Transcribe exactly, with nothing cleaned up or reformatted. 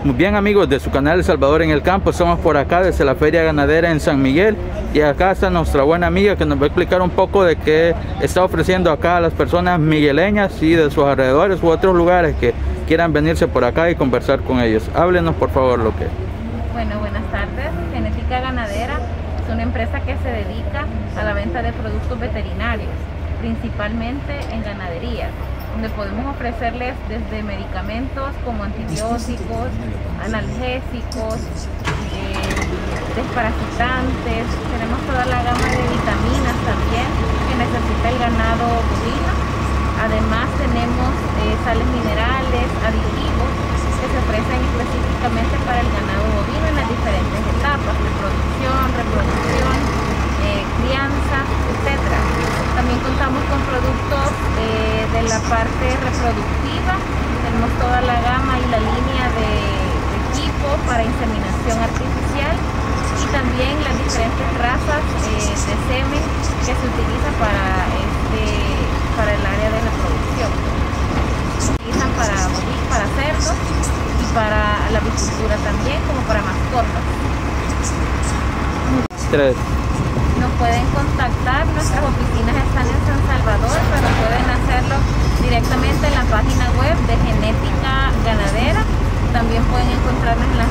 Muy bien, amigos de su canal El Salvador en el Campo, estamos por acá desde la Feria Ganadera en San Miguel y acá está nuestra buena amiga que nos va a explicar un poco de qué está ofreciendo acá a las personas migueleñas y de sus alrededores u otros lugares que quieran venirse por acá y conversar con ellos. Háblenos por favor lo que... Bueno, buenas tardes. Genética Ganadera es una empresa que se dedica a la venta de productos veterinarios, principalmente en ganadería, donde podemos ofrecerles desde medicamentos como antibióticos, analgésicos, eh, desparasitantes. Tenemos toda la gama de vitaminas también que necesita el ganado bovino. Además tenemos eh, sales minerales, aditivos que se ofrecen específicamente para el ganado bovino en las diferentes etapas de producción, reproducción, eh, crianza, etcétera. También contamos con productos eh, de la parte reproductiva. Tenemos toda la gama y la línea de, de equipo para inseminación artificial y también las diferentes razas eh, de semen que se utiliza para, este, para el área de reproducción. Se utilizan para, para cerdos y para la avicultura también, como para mascotas. Tres. Nos pueden contactar, nuestras oficinas están en San Salvador, pero pueden hacerlo directamente en la página web de Genética Ganadera. También pueden encontrarnos en la